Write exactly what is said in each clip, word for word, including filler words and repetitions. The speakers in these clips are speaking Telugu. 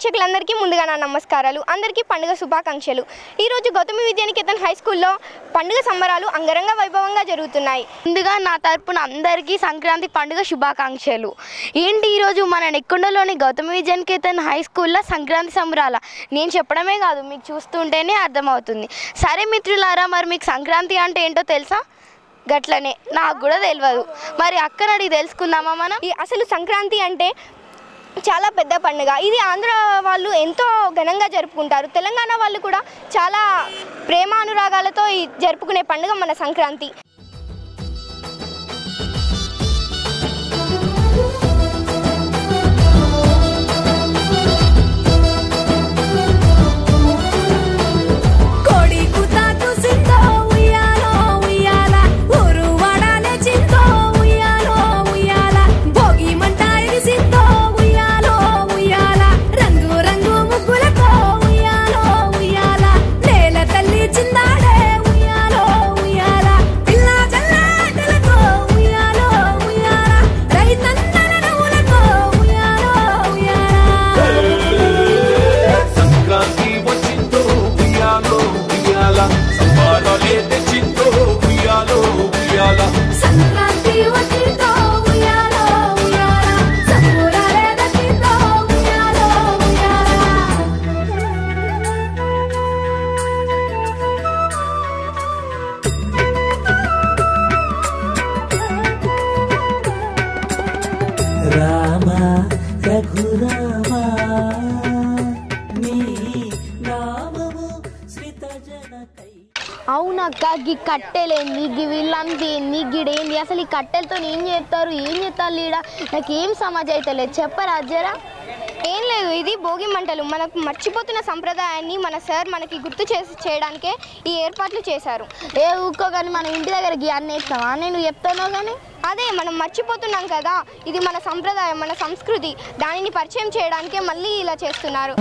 వీక్షకులందరికీ ముందుగా నా నమస్కారాలు. అందరికీ పండుగ శుభాకాంక్షలు. ఈరోజు గౌతమి విద్యానికేతన్ హై స్కూల్లో పండుగ సంబరాలు అంగరంగ వైభవంగా జరుగుతున్నాయి. ముందుగా నా తరపున అందరికీ సంక్రాంతి పండుగ శుభాకాంక్షలు. ఏంటి ఈరోజు మన నెక్కొండలోని గౌతమి విద్యానికేతన్ హై స్కూల్లో సంక్రాంతి సంబరాల నేను చెప్పడమే కాదు, మీకు చూస్తుంటేనే అర్థమవుతుంది. సరే మిత్రులారా, మరి మీకు సంక్రాంతి అంటే ఏంటో తెలుసా? గట్లనే నాకు కూడా తెలియదు. మరి అక్కని అడిగి తెలుసుకుందామా మనం? అసలు సంక్రాంతి అంటే చాలా పెద్ద పండుగ. ఇది ఆంధ్ర వాళ్ళు ఎంతో ఘనంగా జరుపుకుంటారు. తెలంగాణ వాళ్ళు కూడా చాలా ప్రేమానురాగాలతో జరుపుకునే పండుగ మన సంక్రాంతి. అవునక్క, గీ కట్టెలేంది, గీ వీళ్ళంది ఏంది, గిడేంది, అసలు ఈ కట్టెలతో ఏం చేస్తారు, ఏం చేస్తారు లీడ? నాకేం సమాజం అయితే లేదు, చెప్పరా జరా. ఏం లేదు, ఇది భోగి మంటలు. మనకు మర్చిపోతున్న సంప్రదాయాన్ని మన సార్ మనకి గుర్తు చేసి చేయడానికే ఈ ఏర్పాట్లు చేశారు. ఏ ఊకో కానీ మన ఇంటి దగ్గర గీ అన్నీ ఇస్తావా? నేను చెప్తానో కానీ అదే మనం మర్చిపోతున్నాం కదా. ఇది మన సంప్రదాయం, మన సంస్కృతి. దానిని పరిచయం చేయడానికే మళ్ళీ ఇలా చేస్తున్నారు.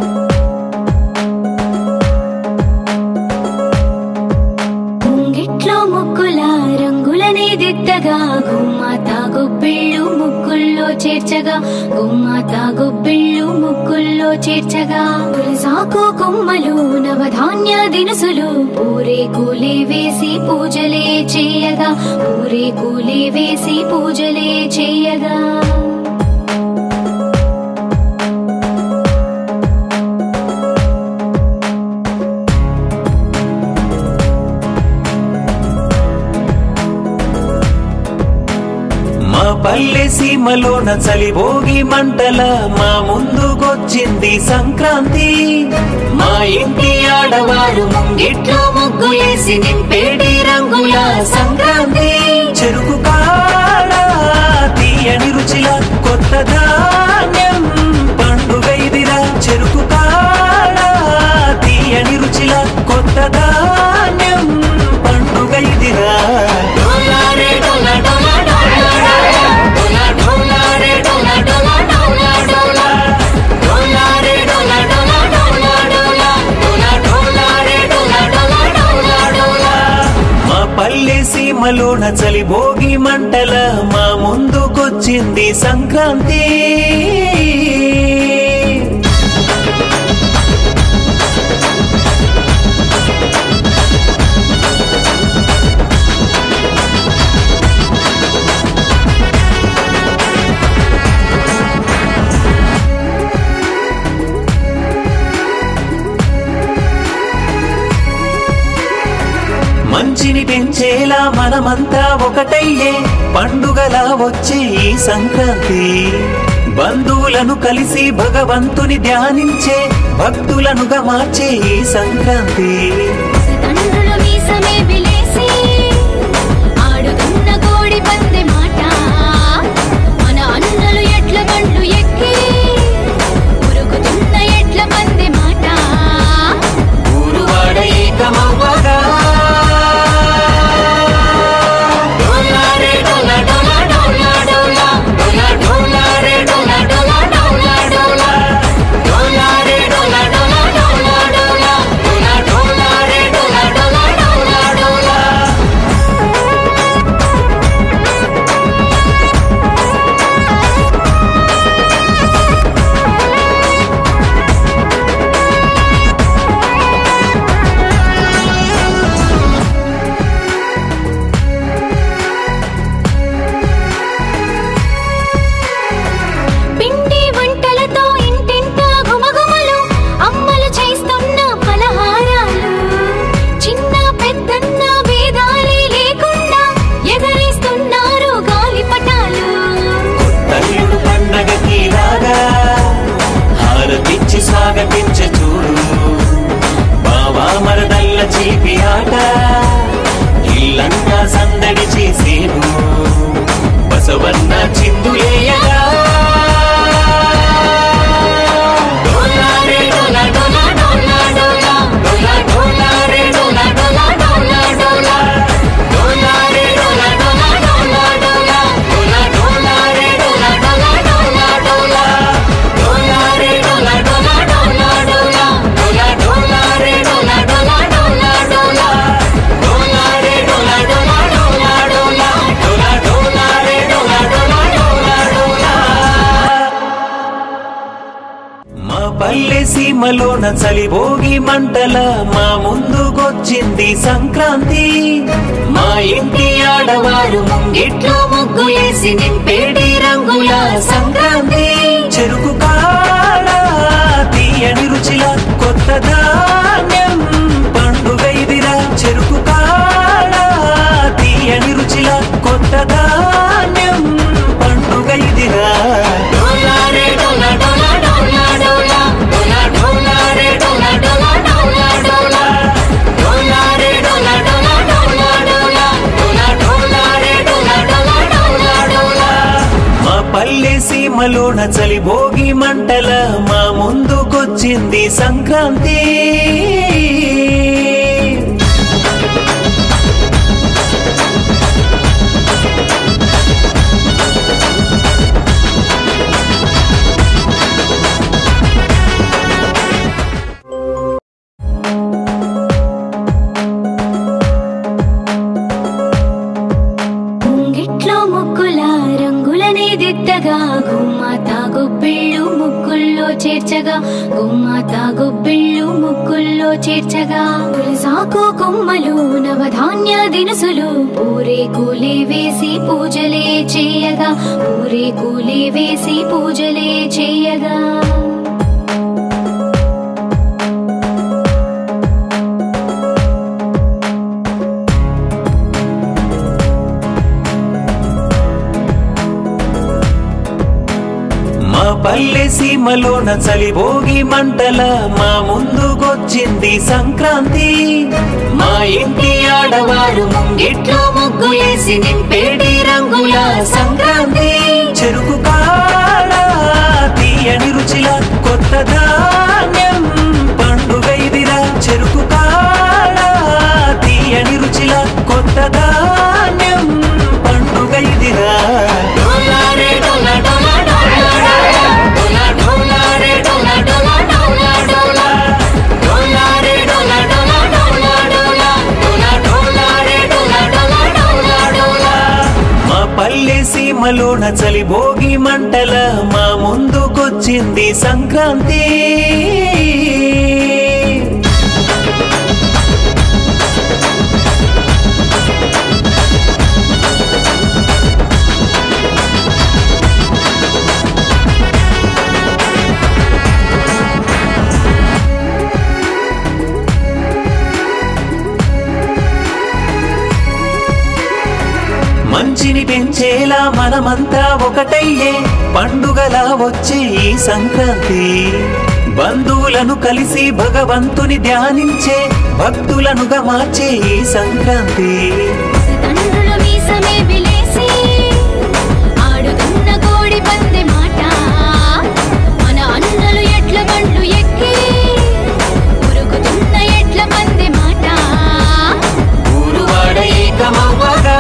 ముక్కుల రంగులనే దిద్దగా గుమ్మాత గొబ్బిళ్ళు ముక్కుల్లో చేర్చగా గుమ్మాత గొబ్బిళ్ళు ముక్కుల్లో చేర్చగా సాకు కొమ్మలు నవధాన్య దినుసులు పూరే కూలే వేసి పూజలే చేయగా పూరే కూలే వేసి పూజలే చేయగా పల్లె సీమలోన చలి భోగి మంటల మా ముందుకొచ్చింది సంక్రాంతి. మా ఇంటి ఆడవారు ముంగిట్లో ముగ్గులేసి నింపేడి రంగుల సంక్రాంతి. చెరుకు కాడ తీయని రుచిల కొత్త ధాన్యం పండుగ ఇదిరా. చెరుకు కాడ తీయని రుచిల కొత్త ధాన్యం పండుగ ఇదిరా. పల్లె సీమలోన చలి భోగి మంటల మా ముందుకొచ్చింది సంక్రాంతి. మంచిని పెంచేలా మనమంతా ఒకటయ్యే పండుగలా వచ్చే ఈ సంక్రాంతి. బంధువులను కలిసి భగవంతుని ధ్యానించే భక్తులనుగా మార్చే ఈ సంక్రాంతి. సీమలోన చలిభోగి మంటల మా ముందుకొచ్చింది సంక్రాంతి. మా ఇంటి ఆడవారు ముంగిట్లో ముగ్గులేసి నింపేడి రంగుల సంక్రాంతి. చెరుకు కాడ తీయని రుచిల కొత్త ధాన్యం పండుగ ఇదిరా. చెరుకు కాడ తీయని రుచిల కొత్త ధాన్యం పండుగ ఇదిరా. డోలారే డోలా డోలా డోలా డోలా డోలా డోలారే డోలా డోలా డోలా డోలా డోలారే డోలా డోలా డోలా డోలా డోలా డోలారే డోలా డోలా డోలా డోలా. మా పల్లె సీమలోన చలిభోగి మంటల మా ముందుకొచ్చింది సంక్రాంతి. గోమాత గొబ్బిళ్ళు ముక్కుల్లో చేర్చగా గోమాత గొబ్బిళ్ళు ముక్కుల్లో చేర్చగా తులసాకు కొమ్మలు నవధాన్య దినుసులు పూరే కూలే వేసి పూజలే చేయగా పూరే కూలే వేసి పూజలే చేయగా పల్లె సీమలోన చలిభోగి మంటల మా ముందుకొచ్చింది సంక్రాంతి. మా ఇంటి ఆడవారు ముంగిట్లో ముగ్గులేసి నింపేడి రంగుల సంక్రాంతి. చెరుకు కాడ తీయని రుచిల కొత్త ధాన్యం పండుగ ఇదిరా. చెరుకు కాడ తీయని రుచిల కొత్త ధాన్యం పండుగ ఇదిరా. డోలారే డోలా డోలా పల్లె సీమలోన చలిభోగి మంటల మా ముందుకొచ్చింది సంక్రాంతి. మంచిని పెంచేలా మనమంతా ఒకటయ్యే పండుగలా వచ్చే ఈ సంక్రాంతి. బంధువులను కలిసి భగవంతుని ధ్యానించే భక్తులనుగా మార్చే ఈ సంక్రాంతి. ఊరువాడ ఏకమవ్వగా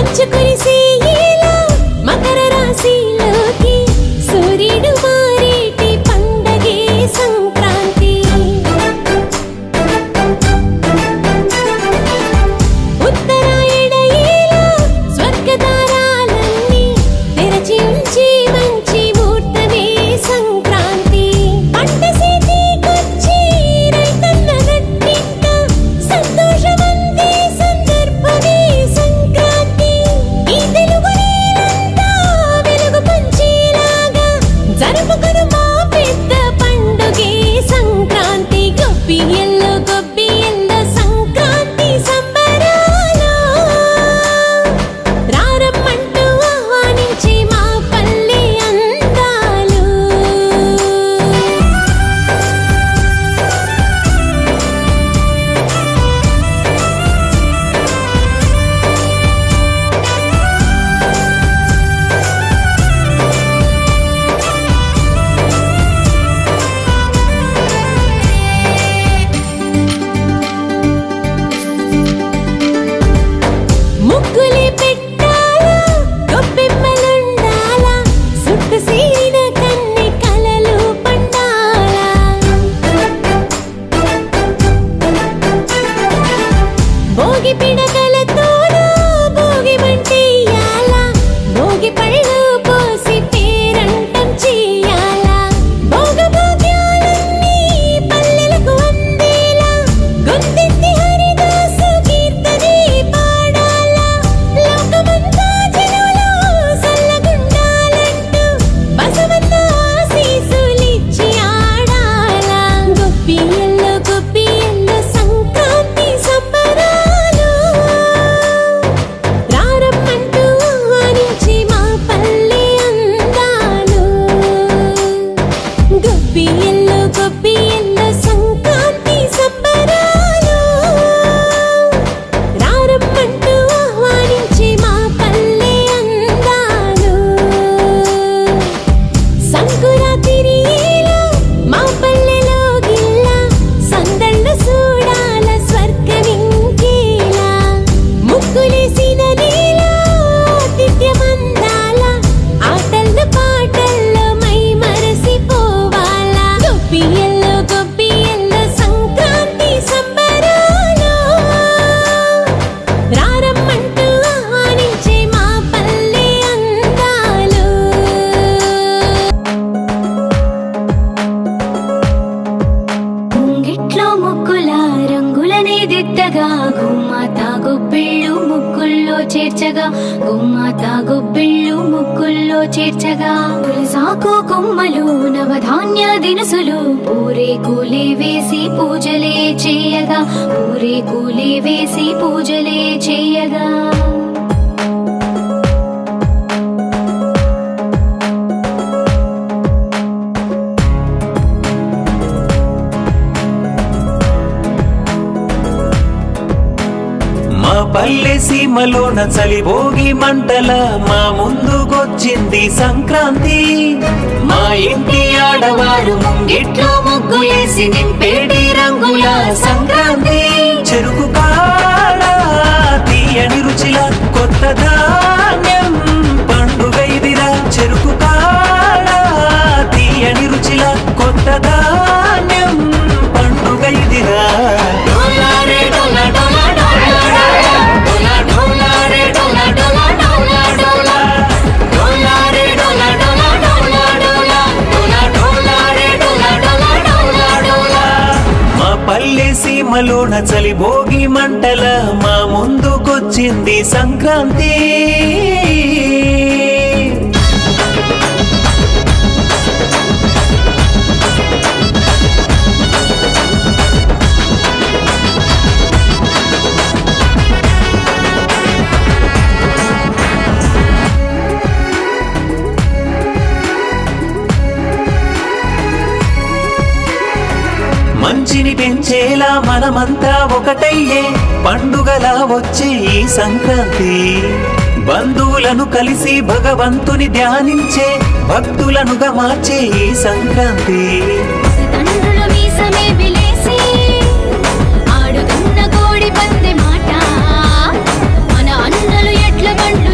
మంచు కురిసేలా మకర రాశిలోకి సూర్యుడు మారేటి పండగే సంక్రాంతి. ఉత్తరాయణ ఏలా స్వర్గతారాలన్నీ తెరచి ఉంచి మంచి ముహూర్తమే సంక్రాంతి. పంట చేతికొచ్చి రైతన్న నట్టింట సంతోషమందే సందర్భమే సంక్రాంతి. ఈ తెలుగు నేలంతా వెలుగు పంచేలాగా జరుపుకును మా పెద్ద పండుగే సంక్రాంతి. గొబ్బియ్యల్లో గొబ్బియ్యల్లో సంక్రాంతి సంబరాలు రారమ్మంటూ ఆహ్వానించే మా పల్లె అందాలు. ముగ్గులే పెట్టాలా గొబ్బెమ్మలుండాలా సుట్టు సీరిన కన్నె కలలు పండాలా. భోగి పిడకలతోనా భోగి మంటేయాలా భోగి పళ్ళు పోసి పేరంటం చెయ్యాలా. భోగభాగ్యాలన్నీ పల్లెలకు అందేలా గొంతెత్తి హరిదాసు కీర్తనే పాడాలా. లోకమంతా జనులు సల్లగుండాలంటూ బసవన్న ఆశీసులిచ్చి ఆడాలా. గొబ్బియ్యల్లో గొబ్బియ్యల్లో సంక్రాంతి సంబరాలు రారమ్మంటూ ఆహ్వానించే మా పల్లె అందాలు. గొబ్బియ్యల్లో గొబ్బియ్యల్లో సంక్రాంతి సంబరాలు రారమ్మంటూ ఆహ్వానించే మా పల్లె అందాలు. సంకురాతిరి ఏలా మా పల్లెలో గిల్లా సందళ్ళు చూడాల స్వర్గమింకేలా. ముగ్గులేసిన నేల ఆతిథ్యమందాల ఆటల్లో పాటల్లో మై మరసిపోవాలా. గొబ్బియ్యల్లో గొబ్బియ్యల్లో సంక్రాంతి సంబరాలు రారమ్మంటూ ఆహ్వానించే మా పల్లె అందాలు. ముంగిట్లో ముక్కుల రంగులనే దిద్దగా గుమ్మాత గొబ్బిళ్ళు ముక్కుల్లో చేర్చగా గుమ్మాత గొబ్బిళ్ళు ముక్కుల్లో చేర్చగా తులసాకు కొమ్మలు నవధాన్య దినుసులు పూరే కూలే వేసి పూజలే చేయగా పూరే కూలే వేసి పూజలే చేయగా. మా పల్లె సీమలోన చలిభోగి మంటల మా ముందుకొచ్చింది సంక్రాంతి. మా ఇంటి ఆడవారు ముంగిట్లో ముగ్గులేసి నింపేడి రంగుల సంక్రాంతి. చెరుకు కాడ తీయని రుచిల కొత్త ధాన్యం పండుగ ఇదిరా. చెరుకు కాడ తీయని రుచిల కొత్త ధాన్యం పండుగ ఇదిరా. డోలారే డోలా డోలా డోలా డోలా డోలా రే డోలా డోలా డోలా డోలా డోలా రే డోలా డోలా డోలా డోలా డోలా డోలా రే డోలా డోలా డోలా డోలా. మా పల్లె సీమలోన చలి భోగి మంటల మా ముందుకొచ్చింది సంక్రాంతి. మంచిని పెంచేలా మనమంతా ఒకటయ్యే పండుగలా వచ్చే ఈ సంక్రాంతి. బంధువులను కలిసి భగవంతుని ధ్యానించే భక్తులనుగా మార్చే ఈ సంక్రాంతి. తండ్రుల మీసమే విలేసి ఆడుతున్న కోడి పందె మాట మన అన్నలు ఎట్ల బండ్లు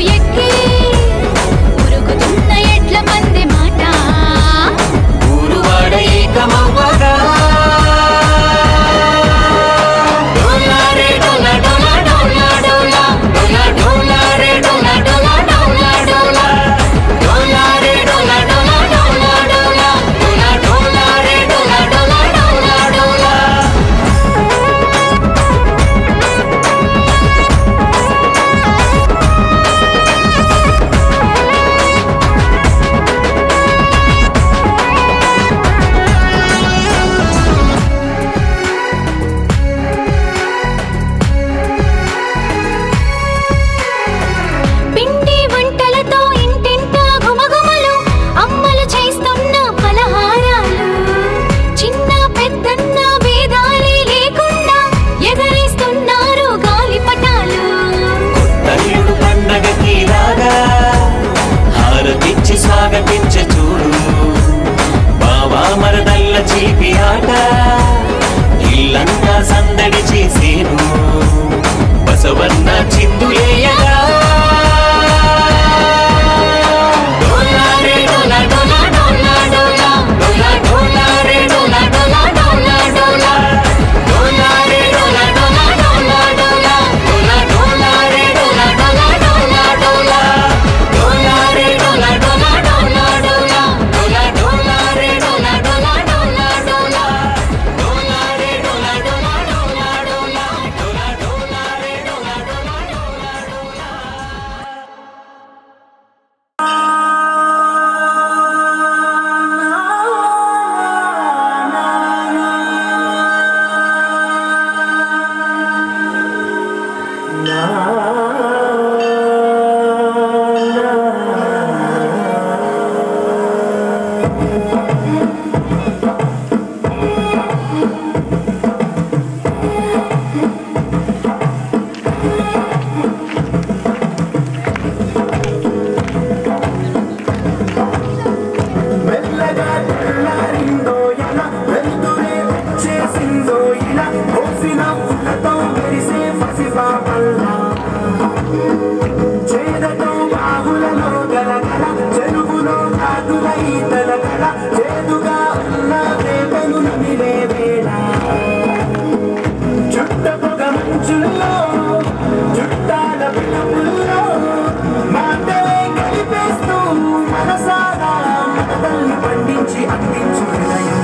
చేదతో బాహులలో గలగల చెరువులో కాకుల ఈతల గల చేదుగా ఉన్న వేదను నమిలే వేళ చుట్ట పొగ మంచుల్లో చుట్టాల పిలుపుల్లో మాటలే కలిపేస్తూ మనసారా మతల్ని పండించి అందించు హృదయం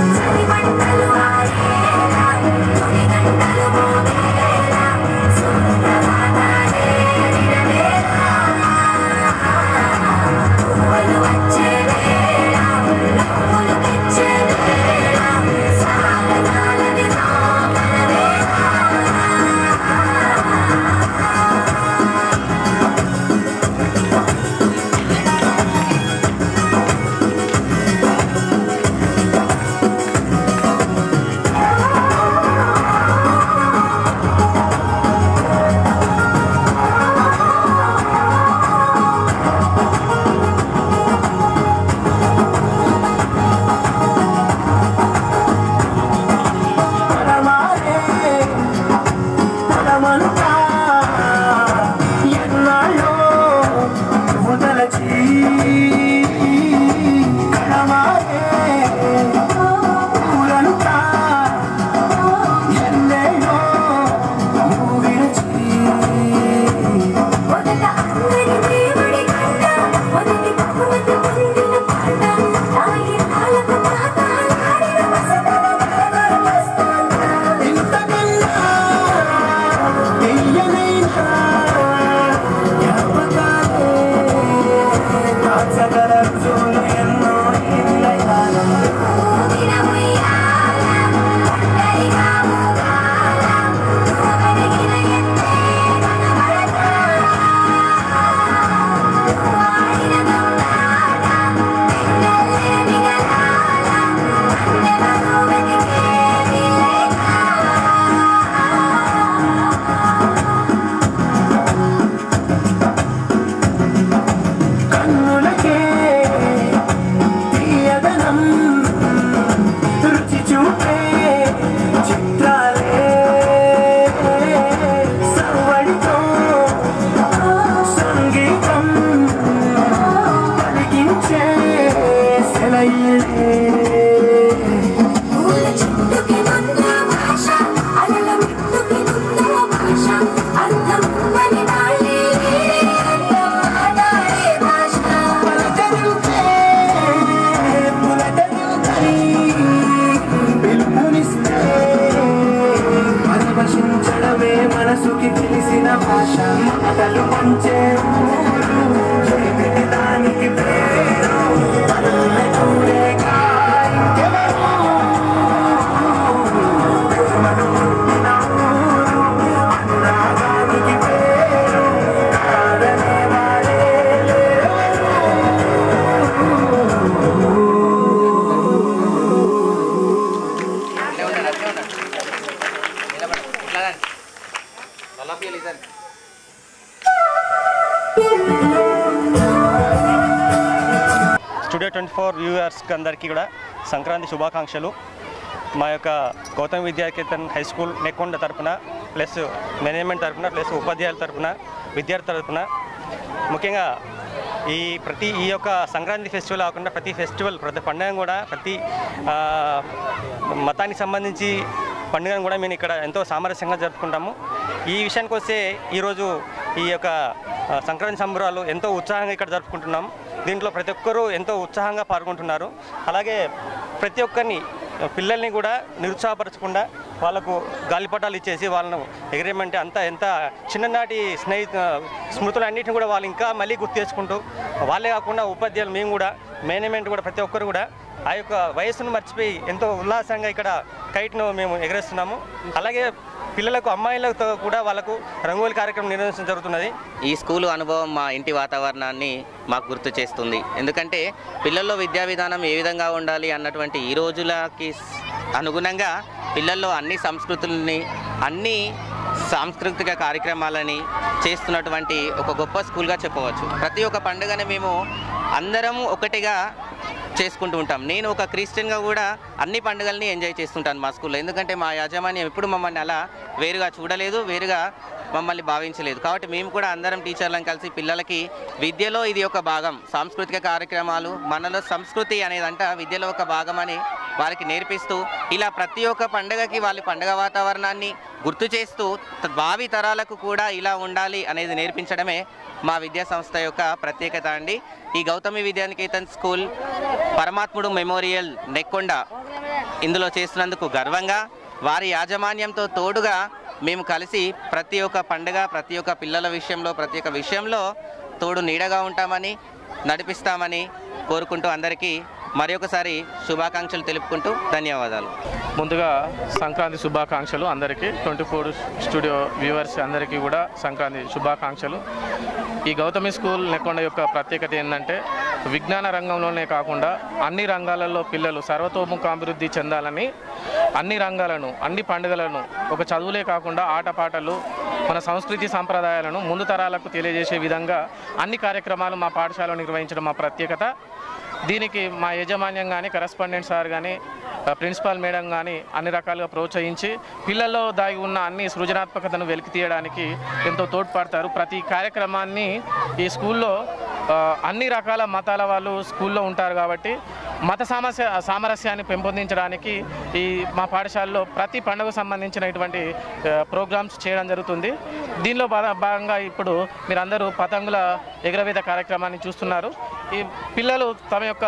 స్టూడియో ట్వంటీ ఫోర్ వ్యూవర్స్కి అందరికీ కూడా సంక్రాంతి శుభాకాంక్షలు. మా యొక్క గౌతమి విద్యాకేతన్ హై స్కూల్ నెక్కొండ తరపున ప్లస్ మేనేజ్మెంట్ తరపున ప్లస్ ఉపాధ్యాయుల తరపున విద్యార్థి తరపున ముఖ్యంగా ఈ ప్రతి ఈ యొక్క సంక్రాంతి ఫెస్టివల్ కాకుండా ప్రతి ఫెస్టివల్ ప్రతి పండుగ కూడా ప్రతి మతానికి సంబంధించి పండుగను కూడా మేము ఇక్కడ ఎంతో సామరస్యంగా జరుపుకుంటాము. ఈ విషయానికి వస్తే ఈరోజు ఈ యొక్క సంక్రాంతి సంబరాలు ఎంతో ఉత్సాహంగా ఇక్కడ జరుపుకుంటున్నాం. దీంట్లో ప్రతి ఒక్కరూ ఎంతో ఉత్సాహంగా పాల్గొంటున్నారు. అలాగే ప్రతి ఒక్కరిని పిల్లల్ని కూడా నిరుత్సాహపరచకుండా వాళ్ళకు గాలిపటాలు ఇచ్చేసి వాళ్ళను ఎగ్రిమెంట్ అంతా ఎంత చిన్ననాటి స్నేహితు స్మృతులన్నింటినీ కూడా వాళ్ళు ఇంకా మళ్ళీ గుర్తు చేసుకుంటూ వాళ్ళే కాకుండా ఉపాధ్యాయులు మేము కూడా మేనేజ్మెంట్ కూడా ప్రతి ఒక్కరు కూడా ఆ యొక్క వయస్సును మర్చిపోయి ఎంతో ఉల్లాసంగా ఇక్కడ కైట్ను మేము ఎగరేస్తున్నాము. అలాగే పిల్లలకు అమ్మాయిలతో కూడా వాళ్ళకు రంగోలి కార్యక్రమం నిర్వహించడం జరుగుతున్నది. ఈ స్కూలు అనుభవం మా ఇంటి వాతావరణాన్ని మాకు గుర్తు చేస్తుంది. ఎందుకంటే పిల్లల్లో విద్యా విధానం ఏ విధంగా ఉండాలి అన్నటువంటి ఈ రోజులకి అనుగుణంగా పిల్లల్లో అన్ని సంస్కృతులని అన్ని సాంస్కృతిక కార్యక్రమాలని చేస్తున్నటువంటి ఒక గొప్ప స్కూల్గా చెప్పవచ్చు. ప్రతి ఒక్క పండుగని మేము అందరం ఒకటిగా చేసుకుంటూ ఉంటాం. నేను ఒక క్రిస్టియన్గా కూడా అన్ని పండుగల్ని ఎంజాయ్ చేస్తుంటాను మా స్కూల్లో. ఎందుకంటే మా యాజమాన్యం ఎప్పుడు మమ్మల్ని అలా వేరుగా చూడలేదు, వేరుగా మమ్మల్ని భావించలేదు. కాబట్టి మేము కూడా అందరం టీచర్లను కలిసి పిల్లలకి విద్యలో ఇది ఒక భాగం, సాంస్కృతిక కార్యక్రమాలు మనలో సంస్కృతి అనేదంట విద్యలో ఒక భాగం అని వారికి నేర్పిస్తూ ఇలా ప్రతి ఒక్క పండుగకి వాళ్ళ పండుగ వాతావరణాన్ని గుర్తు చేస్తూ భావి తరాలకు కూడా ఇలా ఉండాలి అనేది నేర్పించడమే మా విద్యా సంస్థ యొక్క ప్రత్యేకత అండి. ఈ గౌతమి విద్యానికేతన్ స్కూల్ పరమాత్ముడు మెమోరియల్ నెక్కొండ ఇందులో చేస్తున్నందుకు గర్వంగా వారి యాజమాన్యంతో తోడుగా మేము కలిసి ప్రతి ఒక్క పండుగ ప్రతి ఒక్క పిల్లల విషయంలో ప్రతి ఒక్క విషయంలో తోడు నీడగా ఉంటామని నడిపిస్తామని కోరుకుంటూ అందరికీ మరొకసారి శుభాకాంక్షలు తెలుపుకుంటూ ధన్యవాదాలు. ముందుగా సంక్రాంతి శుభాకాంక్షలు అందరికీ, ట్వంటీ ఫోర్ స్టూడియో వ్యూవర్స్ అందరికీ కూడా సంక్రాంతి శుభాకాంక్షలు. ఈ గౌతమి స్కూల్ నెక్కొండ యొక్క ప్రత్యేకత ఏంటంటే విజ్ఞాన రంగంలోనే కాకుండా అన్ని రంగాలలో పిల్లలు సర్వతోముఖాభివృద్ధి చెందాలని అన్ని రంగాలను అన్ని పండుగలను ఒక చదువులే కాకుండా ఆటపాటలు మన సంస్కృతి సంప్రదాయాలను ముందు తరాలకు తెలియజేసే విధంగా అన్ని కార్యక్రమాలు మా పాఠశాలలో నిర్వహించడం మా ప్రత్యేకత. దీనికి మా యాజమాన్యం కానీ కరెస్పాండెంట్ సార్ కానీ ప్రిన్సిపాల్ మేడం కానీ అన్ని రకాలుగా ప్రోత్సహించి పిల్లల్లో దాగి ఉన్న అన్ని సృజనాత్మకతను వెలికి తీయడానికి ఎంతో తోడ్పడతారు. ప్రతి కార్యక్రమాన్ని ఈ స్కూల్లో అన్ని రకాల మతాల వాళ్ళు స్కూల్లో ఉంటారు కాబట్టి మత సమస్య సామరస్యాన్ని పెంపొందించడానికి ఈ మా పాఠశాలలో ప్రతి పండుగకు సంబంధించిన ఇటువంటి ప్రోగ్రామ్స్ చేయడం జరుగుతుంది. దీనిలో భాగంగా ఇప్పుడు మీరందరూ పతంగుల ఎగరవేత కార్యక్రమాన్ని చూస్తున్నారు. ఈ పిల్లలు తమ యొక్క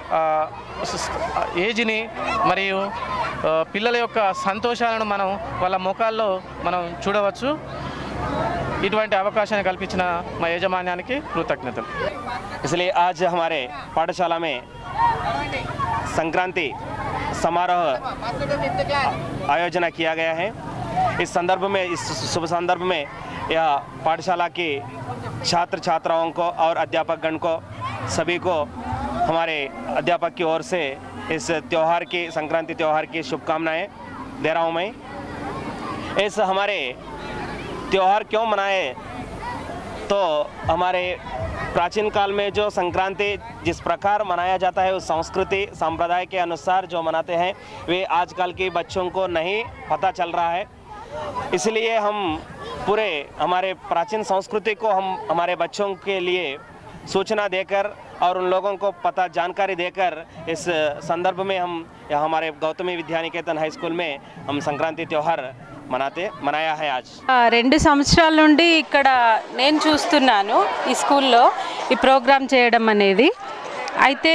ఏజ్ని మరియు పిల్లల యొక్క సంతోషాలను మనం వాళ్ళ ముఖాల్లో మనం చూడవచ్చు. ఇటువంటి అవకాశాన్ని కల్పించిన మా యాజమాన్యానికి కృతజ్ఞతలు. इसलिए आज हमारे पाठशाला में संक्रांति समारोह आयोजना किया गया है। इस संदर्भ में इस शुभ संदर्भ में यह पाठशाला के छात्र छात्राओं को और अध्यापकगण को सभी को हमारे अध्यापक की ओर से इस त्यौहार की संक्रांति त्यौहार की शुभकामनाएं दे रहा हूँ मैं। इस हमारे त्यौहार क्यों मनाए तो हमारे प्राचीन काल में जो संक्रांति जिस प्रकार मनाया जाता है उस संस्कृति संप्रदाय के अनुसार जो मनाते हैं वे आजकल के बच्चों को नहीं पता चल रहा है। इसलिए हम पूरे हमारे प्राचीन संस्कृति को हम हमारे बच्चों के लिए सूचना देकर और उन लोगों को पता जानकारी देकर इस संदर्भ में हम हमारे गौतमी विद्यानिकेतन हाई स्कूल में हम संक्रांति त्यौहार మనాతే మనాయా హై ఆజ్. రెండు సంవత్సరాల నుండి ఇక్కడ నేను చూస్తున్నాను ఈ స్కూల్లో ఈ ప్రోగ్రాం చేయడం అనేది. అయితే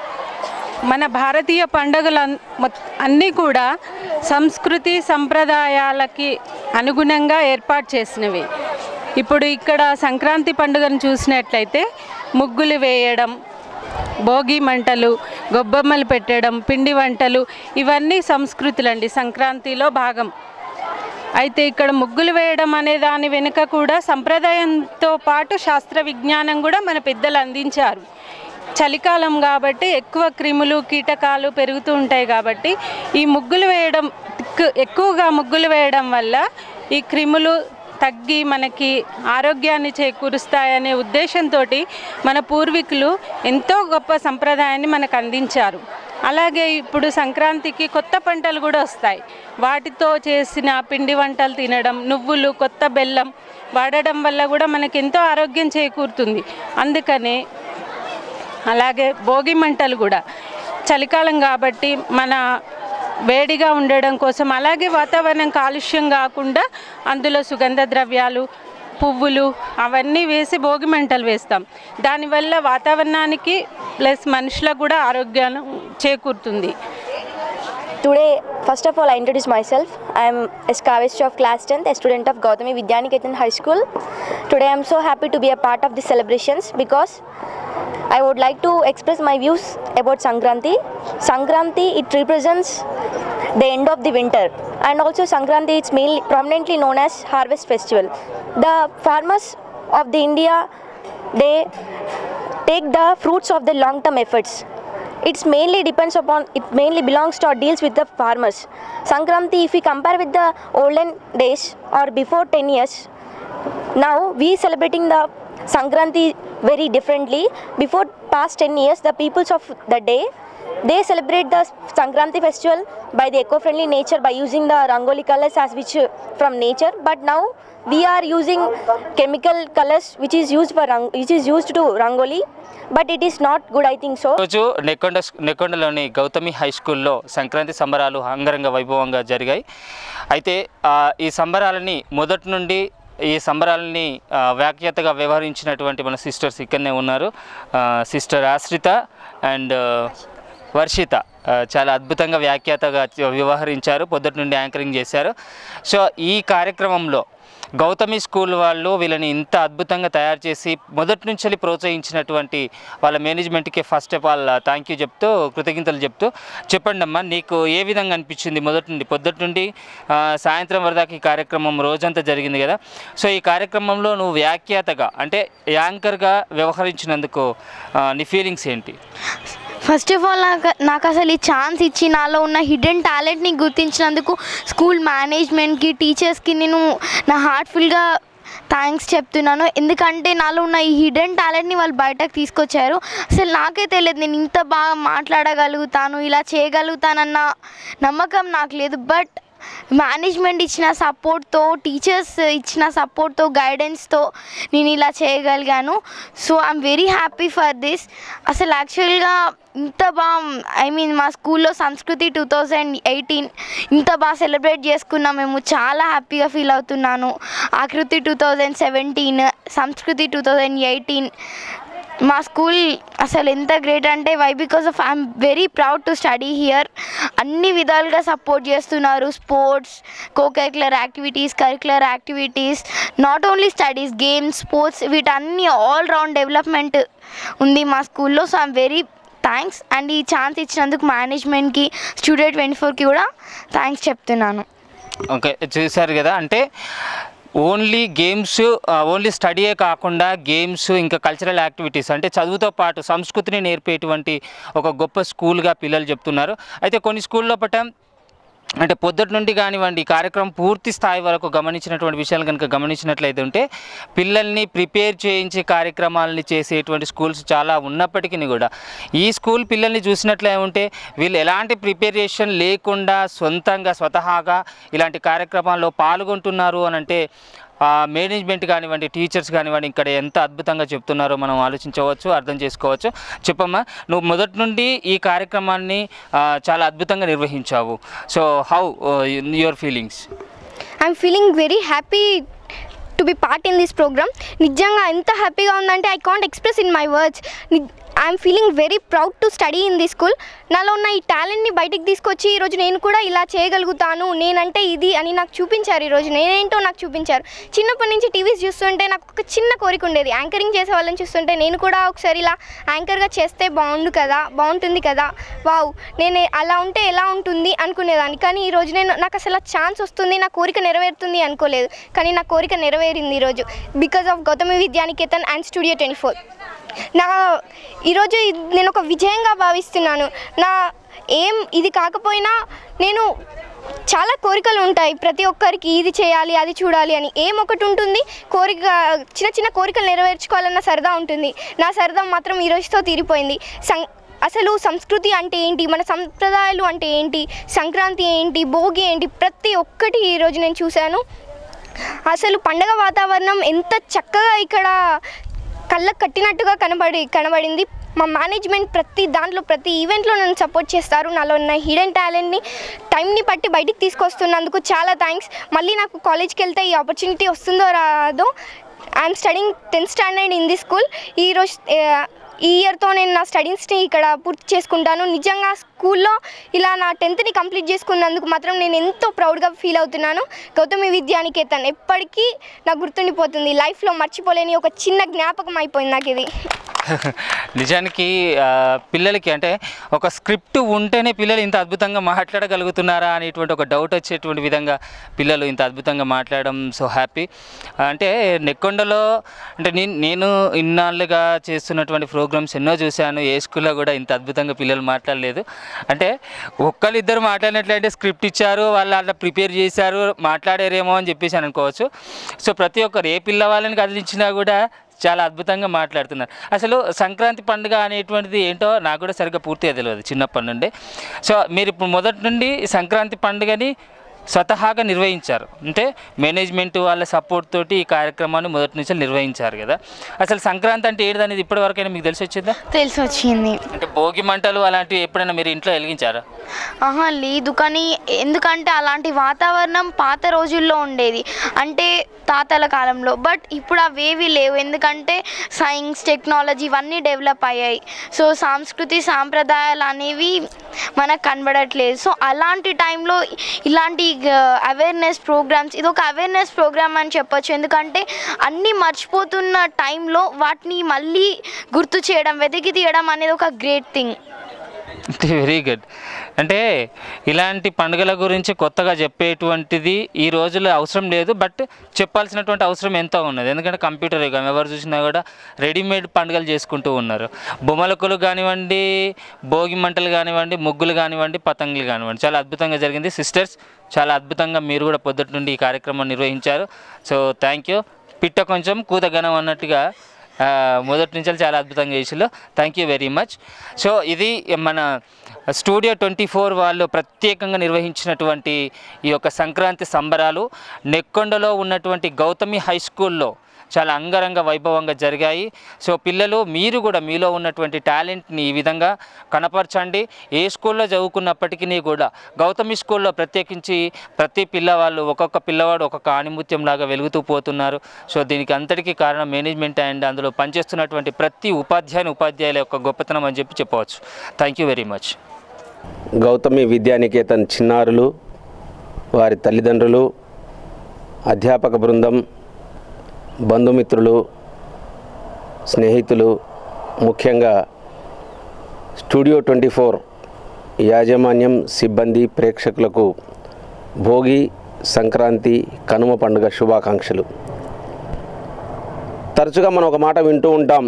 మన భారతీయ పండుగలు అన్నీ కూడా సంస్కృతి సంప్రదాయాలకి అనుగుణంగా ఏర్పాటు చేసినవి. ఇప్పుడు ఇక్కడ సంక్రాంతి పండుగను చూసినట్లయితే ముగ్గులు వేయడం, భోగి మంటలు, గొబ్బెమ్మలు పెట్టడం, పిండి వంటలు ఇవన్నీ సంస్కృతులండి, సంక్రాంతిలో భాగం. అయితే ఇక్కడ ముగ్గులు వేయడం అనే దాని వెనుక కూడా సంప్రదాయంతో పాటు శాస్త్ర విజ్ఞానం కూడా మన పెద్దలు అందించారు. చలికాలం కాబట్టి ఎక్కువ క్రిములు కీటకాలు పెరుగుతూ ఉంటాయి కాబట్టి ఈ ముగ్గులు వేయడం ఎక్కువగా ముగ్గులు వేయడం వల్ల ఈ క్రిములు తగ్గి మనకి ఆరోగ్యాన్ని చేకూరుస్తాయనే ఉద్దేశంతో మన పూర్వీకులు ఎంతో గొప్ప సంప్రదాయాన్ని మనకు అందించారు. అలాగే ఇప్పుడు సంక్రాంతికి కొత్త పంటలు కూడా వస్తాయి. వాటితో చేసిన పిండి వంటలు తినడం, నువ్వులు, కొత్త బెల్లం వాడడం వల్ల కూడా మనకి ఎంతో ఆరోగ్యం చేకూరుతుంది. అందుకనే అలాగే భోగి మంటలు కూడా చలికాలం కాబట్టి మన వేడిగా ఉండడం కోసం, అలాగే వాతావరణం కాలుష్యం కాకుండా అందులో సుగంధ ద్రవ్యాలు, పువ్వులు అవన్నీ వేసి భోగి మంటలు వేస్తాం. దానివల్ల వాతావరణానికి ప్లస్ మనుషులకు కూడా ఆరోగ్యాన్ని చేకూరుతుంది. Today, first of all, I introduce myself. I am S. Kavesh of class tenth, a student of Gouthami Vidyanekethan High School. Today, I am so happy to be a part of the celebrations because I would like to express my views about Sankranthi. Sankranthi, it represents the end of the winter, and also Sankranthi it's mainly prominently known as harvest festival. The farmers of the India, they take the fruits of the long term efforts. It's mainly depends upon, it mainly belongs to or deals with the farmers. Sankranthi, if we compare with the olden days or before ten years, now we celebrating the Sankranthi very differently. Before past ten years, the peoples of the day, They celebrate the Sankranthi festival by the eco-friendly nature by using the rangoli colors as which uh, from nature. But now we are using chemical colors which is used for rang which is used to rangoli. But it is not good, I think so. రోజు నెక్కొండ నెక్కొండలోని గౌతమి హై స్కూల్లో సంక్రాంతి సంబరాలు అంగరంగ వైభవంగా జరిగాయి. అయితే ఈ సంబరాలని మొదటి నుండి ఈ సంబరాలని వ్యాఖ్యాతగా వ్యవహరించినటువంటి మన సిస్టర్స్ ఇక్కడనే ఉన్నారు. సిస్టర్ ఆశ్రిత అండ్ వర్షిత చాలా అద్భుతంగా వ్యాఖ్యాతగా వ్యవహరించారు, పొద్దుటి నుండి యాంకరింగ్ చేశారు. సో ఈ కార్యక్రమంలో గౌతమి స్కూల్ వాళ్ళు వీళ్ళని ఇంత అద్భుతంగా తయారు చేసి మొదటి నుంచి ప్రోత్సహించినటువంటి వాళ్ళ మేనేజ్మెంట్కి first of all thank you చెప్తూ కృతజ్ఞతలు చెప్తూ చెప్పండి అమ్మా, నీకు ఏ విధంగా అనిపించింది మొదటి నుండి పొద్దుటి నుండి సాయంత్రం వరదాకా ఈ కార్యక్రమం రోజంతా జరిగింది కదా. సో ఈ కార్యక్రమంలో నువ్వు వ్యాఖ్యాతగా అంటే యాంకర్గా వ్యవహరించినందుకు నీ ఫీలింగ్స్ ఏంటి? ఫస్ట్ ఆఫ్ ఆల్ నాకు నాకు అసలు ఈ ఛాన్స్ ఇచ్చి నాలో ఉన్న హిడెన్ టాలెంట్ని గుర్తించినందుకు స్కూల్ మేనేజ్మెంట్కి టీచర్స్కి నేను నా హార్ట్ఫుల్గా థ్యాంక్స్ చెప్తున్నాను. ఎందుకంటే నాలో ఉన్న ఈ హిడెన్ టాలెంట్ని వాళ్ళు బయటకు తీసుకొచ్చారు. అసలు నాకే తెలియదు నేను ఇంత బాగా మాట్లాడగలుగుతాను, ఇలా చేయగలుగుతానన్న నమ్మకం నాకు లేదు. బట్ మేనేజ్మెంట్ ఇచ్చిన సపోర్ట్తో, టీచర్స్ ఇచ్చిన సపోర్ట్తో, గైడెన్స్తో నేను ఇలా చేయగలిగాను. So I'm very happy for this. అసలు యాక్చువల్గా ఇంత బాగా ఐ మీన్ మా స్కూల్లో సంస్కృతి టూ థౌజండ్ ఎయిటీన్ ఇంత బాగా సెలబ్రేట్ చేసుకున్నాం. మేము చాలా హ్యాపీగా ఫీల్ అవుతున్నాను. Aakruti two thousand seventeen, Samskruthi two thousand eighteen మా స్కూల్ అసలు ఎంత గ్రేట్ అంటే why because of I'm very proud to study here. అన్ని విధాలుగా సపోర్ట్ చేస్తున్నారు. Sports, co curricular activities, curricular activities, not only studies, games, sports వీటన్ని ఆల్ రౌండ్ డెవలప్మెంట్ ఉంది మా స్కూల్లో. So I'm very thanks. And ఈ ఛాన్స్ ఇచ్చినందుకు మేనేజ్మెంట్కి, స్టూడియో ట్వంటీ ఫోర్కి కూడా థ్యాంక్స్ చెప్తున్నాను. ఓకే, చూసారు కదా, అంటే ఓన్లీ గేమ్స్, ఓన్లీ స్టడీయే కాకుండా గేమ్స్ ఇంకా కల్చరల్ యాక్టివిటీస్ అంటే చదువుతో పాటు సంస్కృతిని నేర్పేటువంటి ఒక గొప్ప స్కూల్గా పిల్లలు చెప్తున్నారు. అయితే కొన్ని స్కూల్లో పట్ల అంటే పొద్దుటి నుండి కానివ్వండి ఈ కార్యక్రమం పూర్తి స్థాయి వరకు గమనించినటువంటి విషయాలు కనుక గమనించినట్లయితే ఉంటే పిల్లల్ని ప్రిపేర్ చేయించే కార్యక్రమాలని చేసేటువంటి స్కూల్స్ చాలా ఉన్నప్పటికీ కూడా ఈ స్కూల్ పిల్లల్ని చూసినట్లే ఉంటే వీళ్ళు ఎలాంటి ప్రిపరేషన్ లేకుండా సొంతంగా స్వతహాగా ఇలాంటి కార్యక్రమాల్లో పాల్గొంటున్నారు అని అంటే మేనేజ్మెంట్ కానివ్వండి, టీచర్స్ కానివ్వండి ఇక్కడ ఎంత అద్భుతంగా చెప్తున్నారో మనం ఆలోచించవచ్చు, అర్థం చేసుకోవచ్చు. చెప్పమ్మా, నువ్వు మొదటి నుండి ఈ కార్యక్రమాన్ని చాలా అద్భుతంగా నిర్వహించావు. So how your feelings? I'm feeling very happy to be part in this programme. నిజంగా ఎంత హ్యాపీగా ఉందంటే I can't express in my words. I'm feeling very proud to study in this school. నాలో ఉన్న ఈ టాలెంట్ని బయటికి తీసుకొచ్చి ఈరోజు నేను కూడా ఇలా చేయగలుగుతాను, నేనంటే ఇది అని నాకు చూపించారు. ఈరోజు నేనేంటో నాకు చూపించారు. చిన్నప్పటి నుంచి టీవీస్ చూస్తుంటే నాకు ఒక చిన్న కోరిక ఉండేది, యాంకరింగ్ చేసే వాళ్ళని చూస్తుంటే నేను కూడా ఒకసారి ఇలా యాంకర్గా చేస్తే బాగుండు కదా, బాగుంటుంది కదా, వావ్ నేను అలా ఉంటే ఎలా ఉంటుంది అనుకునేదాన్ని. కానీ ఈరోజు నేను నాకు అసలు ఛాన్స్ వస్తుంది, నా కోరిక నెరవేరుతుంది అనుకోలేదు. కానీ నా కోరిక నెరవేరింది ఈరోజు because of Gautami Vidyaniketan and studio twenty four. నా ఈరోజు నేను ఒక విజయంగా భావిస్తున్నాను. నా ఏం ఇది కాకపోయినా నేను చాలా కోరికలు ఉంటాయి ప్రతి ఒక్కరికి, ఇది చేయాలి, అది చూడాలి అని. ఏం ఒకటి ఉంటుంది, కోరిక, చిన్న చిన్న కోరికలు నెరవేర్చుకోవాలన్న సరదా ఉంటుంది. నా సరదా మాత్రం ఈరోజుతో తీరిపోయింది. సం అసలు సంస్కృతి అంటే ఏంటి, మన సంప్రదాయాలు అంటే ఏంటి, సంక్రాంతి ఏంటి, భోగి ఏంటి, ప్రతి ఒక్కటి ఈరోజు నేను చూశాను. అసలు పండగ వాతావరణం ఎంత చక్కగా ఇక్కడ కళ్ళకు కట్టినట్టుగా కనబడి కనబడింది. మా మేనేజ్మెంట్ ప్రతి దాంట్లో, ప్రతి ఈవెంట్లో నన్ను సపోర్ట్ చేస్తారు. నాలో ఉన్న హిడెన్ టాలెంట్ని టైంని బట్టి బయటికి తీసుకొస్తున్నందుకు చాలా థ్యాంక్స్. మళ్ళీ నాకు కాలేజ్కి వెళ్తే ఈ ఆపర్చునిటీ వస్తుందో రాదో. I'm studying tenth standard in the school. ఈరోజు ఈ ఇయర్తో నేను నా స్టడీస్ని ఇక్కడ పూర్తి చేసుకుంటాను. నిజంగా స్కూల్లో ఇలా నా టెన్త్ని కంప్లీట్ చేసుకున్నందుకు మాత్రం నేను ఎంతో ప్రౌడ్గా ఫీల్ అవుతున్నాను. గౌతమి విద్యానికేతన్ ఎప్పటికీ నాకు గుర్తుండిపోతుంది. లైఫ్లో మర్చిపోలేని ఒక చిన్న జ్ఞాపకం అయిపోయింది నాకు ఇది. నిజానికి పిల్లలకి అంటే ఒక స్క్రిప్ట్ ఉంటేనే పిల్లలు ఇంత అద్భుతంగా మాట్లాడగలుగుతున్నారా అనేటువంటి ఒక డౌట్ వచ్చేటువంటి విధంగా పిల్లలు ఇంత అద్భుతంగా మాట్లాడడం సో హ్యాపీ. అంటే నెక్కొండలో అంటే నేను నేను ఇన్నాళ్ళుగా చేస్తున్నటువంటి ప్రోగ్రామ్స్ ఎన్నో చూశాను, ఏ స్కూల్లో కూడా ఇంత అద్భుతంగా పిల్లలు మాట్లాడలేదు. అంటే ఒక్కరు ఇద్దరు మాట్లాడినట్లయితే స్క్రిప్ట్ ఇచ్చారు, వాళ్ళు అట్లా ప్రిపేర్ చేశారు, మాట్లాడారేమో అని చెప్పేసి అనుకోవచ్చు. సో ప్రతి ఒక్కరు ఏ పిల్లవాళ్ళని కదిలించినా కూడా చాలా అద్భుతంగా మాట్లాడుతున్నారు. అసలు సంక్రాంతి పండుగ అనేటువంటిది ఏంటో నాకు కూడా సరిగ్గా పూర్తిగా తెలియదు చిన్నప్పటి నుండి. సో మీరు ఇప్పుడు మొదటి నుండి సంక్రాంతి పండుగని స్వతహాగా నిర్వహించారు, అంటే మేనేజ్మెంట్ వాళ్ళ సపోర్ట్ తోటి ఈ కార్యక్రమాన్ని మొదటి నుంచి నిర్వహించారు కదా. అసలు సంక్రాంతి అంటే ఏంటి అనేది ఇప్పటివరకైనా మీకు తెలిసి వచ్చిందా? తెలిసి వచ్చింది. అంటే భోగి మంటలు అలాంటివి ఎప్పుడైనా మీరు ఇంట్లో వెలిగించారా? ఆహా లేదు, కానీ ఎందుకంటే అలాంటి వాతావరణం పాత రోజుల్లో ఉండేది, అంటే తాతల కాలంలో. బట్ ఇప్పుడు అవేవి లేవు, ఎందుకంటే సైన్స్ టెక్నాలజీ ఇవన్నీ డెవలప్ అయ్యాయి. సో సంస్కృతి సాంప్రదాయాలు అనేవి మనకు కనబడట్లేదు. సో అలాంటి టైంలో ఇలాంటి అవేర్నెస్ ప్రోగ్రామ్స్, ఇది ఒక అవేర్నెస్ ప్రోగ్రామ్ అని చెప్పొచ్చు. ఎందుకంటే అన్నీ మర్చిపోతున్న టైంలో వాటిని మళ్ళీ గుర్తు చేయడం, వెతికి తీయడం అనేది ఒక గ్రేట్ థింగ్. Very good. అంటే ఇలాంటి పండుగల గురించి కొత్తగా చెప్పేటువంటిది ఈ రోజుల్లో అవసరం లేదు, బట్ చెప్పాల్సినటువంటి అవసరం ఎంతో ఉన్నది. ఎందుకంటే కంప్యూటర్ యుగం, ఎవరు చూసినా కూడా రెడీమేడ్ పండుగలు చేసుకుంటూ ఉన్నారు. బొమ్మలకులు కానివ్వండి, భోగి మంటలు కానివ్వండి, ముగ్గులు కానివ్వండి, పతంగులు కానివ్వండి, చాలా అద్భుతంగా జరిగింది. సిస్టర్స్ చాలా అద్భుతంగా మీరు కూడా పొద్దుటి నుండి ఈ కార్యక్రమం నిర్వహించారు. So thank you. పిట్ట కొంచెం కూతగనం అన్నట్టుగా మొదటి నుంచి చాలా అద్భుతంగా చేసిలో. Thank you very much. So ఇది మన స్టూడియో ట్వంటీ ఫోర్ వాళ్ళు ప్రత్యేకంగా నిర్వహించినటువంటి ఈ యొక్క సంక్రాంతి సంబరాలు నెక్కొండలో ఉన్నటువంటి గౌతమి హై స్కూల్లో చాలా అంగరంగ వైభవంగా జరిగాయి. సో పిల్లలు మీరు కూడా మీలో ఉన్నటువంటి టాలెంట్ని ఈ విధంగా కనపరచండి. ఏ స్కూల్లో చదువుకున్నప్పటికీ కూడా గౌతమి స్కూల్లో ప్రత్యేకించి ప్రతి పిల్లవాళ్ళు ఒక్కొక్క పిల్లవాడు ఒక్కొక్క ఆణిముత్యం లాగా వెలుగుతూ పోతున్నారు. సో దీనికి అంతటికీ కారణం మేనేజ్మెంట్ అండ్ అందులో పనిచేస్తున్నటువంటి ప్రతి ఉపాధ్యాయుని ఉపాధ్యాయుల యొక్క గొప్పతనం అని చెప్పి చెప్పవచ్చు. Thank you very much. Gautami Vidyaniketan చిన్నారులు, వారి తల్లిదండ్రులు, అధ్యాపక బృందం, బంధుమిత్రులు, స్నేహితులు, ముఖ్యంగా స్టూడియో ట్వంటీ ఫోర్ యాజమాన్యం, సిబ్బంది, ప్రేక్షకులకు భోగి, సంక్రాంతి, కనుమ పండుగ శుభాకాంక్షలు. తరచుగా మనం ఒక మాట వింటూ ఉంటాం,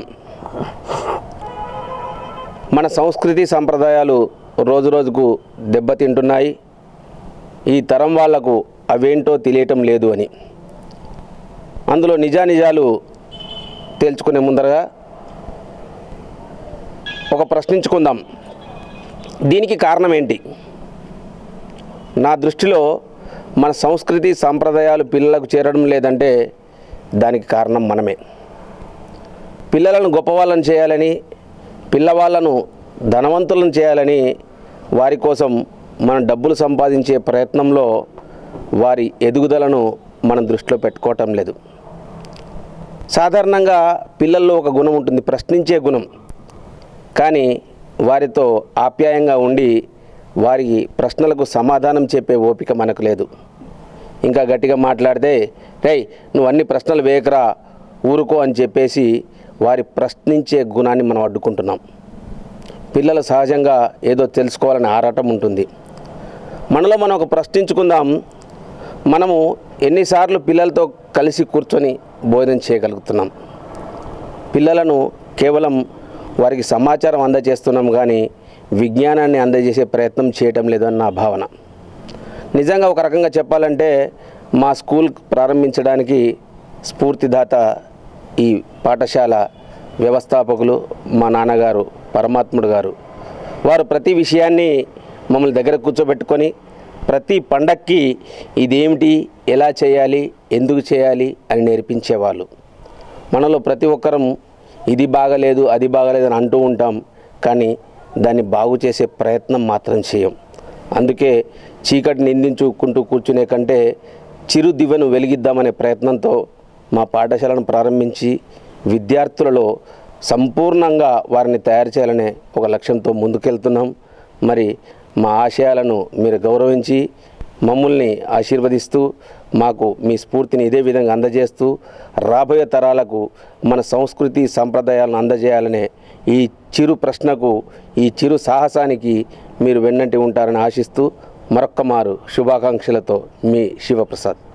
మన సంస్కృతి సంప్రదాయాలు రోజు రోజుకు దెబ్బతింటున్నాయి, ఈ తరం వాళ్లకు అవేంటో తెలియటం లేదు అని. అందులో నిజానిజాలు తేల్చుకునే ముందరగా ఒక ప్రశ్నించుకుందాం, దీనికి కారణం ఏంటి? నా దృష్టిలో మన సంస్కృతి సాంప్రదాయాలు పిల్లలకు చేరడం లేదంటే దానికి కారణం మనమే. పిల్లలను గొప్పవాళ్ళని చేయాలని, పిల్లవాళ్ళను ధనవంతులను చేయాలని వారి కోసం మనం డబ్బులు సంపాదించే ప్రయత్నంలో వారి ఎదుగుదలను మనం దృష్టిలో పెట్టుకోవటం లేదు. సాధారణంగా పిల్లల్లో ఒక గుణం ఉంటుంది, ప్రశ్నించే గుణం. కానీ వారితో ఆప్యాయంగా ఉండి వారి ప్రశ్నలకు సమాధానం చెప్పే ఓపిక మనకు లేదు. ఇంకా గట్టిగా మాట్లాడితే రేయ్ నువ్వు అన్ని ప్రశ్నలు వేయకరా ఊరుకో అని చెప్పేసి వారి ప్రశ్నించే గుణాన్ని మనం అడ్డుకుంటున్నాం. పిల్లలు సహజంగా ఏదో తెలుసుకోవాలని ఆరాటం ఉంటుంది. మనలో మనం ఒక ప్రశ్నించుకుందాం, మనము ఎన్నిసార్లు పిల్లలతో కలిసి కూర్చొని భోజనం చేయగలుగుతున్నాం? పిల్లలను కేవలం వారికి సమాచారం అందజేస్తున్నాం కానీ విజ్ఞానాన్ని అందజేసే ప్రయత్నం చేయటం లేదని నా భావన. నిజంగా ఒక రకంగా చెప్పాలంటే మా స్కూల్ ప్రారంభించడానికి స్ఫూర్తిదాత ఈ పాఠశాల వ్యవస్థాపకులు మా నాన్నగారు పరమాత్ముడు గారు. వారు ప్రతి విషయాన్ని మమ్మల్ని దగ్గర కూర్చోబెట్టుకొని ప్రతి పండక్కి ఇదేమిటి, ఎలా చేయాలి, ఎందుకు చేయాలి అని నేర్పించేవాళ్ళు. మనలో ప్రతి ఒక్కరం ఇది బాగలేదు అది బాగలేదు అని అంటూ ఉంటాం, కానీ దాన్ని బాగు చేసే ప్రయత్నం మాత్రం చేయం. అందుకే చీకటి నిందించుకుంటూ కూర్చునే కంటే చిరు దివ్వెను వెలిగిద్దామనే ప్రయత్నంతో మా పాఠశాలను ప్రారంభించి విద్యార్థులలో సంపూర్ణంగా వారిని తయారు చేయాలనే ఒక లక్ష్యంతో ముందుకెళ్తున్నాం. మరి మా ఆశయాలను మీరు గౌరవించి మమ్మల్ని ఆశీర్వదిస్తూ మాకు మీ స్ఫూర్తిని ఇదే విధంగా అందజేస్తూ రాబోయే తరాలకు మన సంస్కృతి సంప్రదాయాలను అందజేయాలనే ఈ చిరు ప్రశ్నకు, ఈ చిరు సాహసానికి మీరు వెన్నంటి ఉంటారని ఆశిస్తూ మరొక్క మారు శుభాకాంక్షలతో మీ శివప్రసాద్.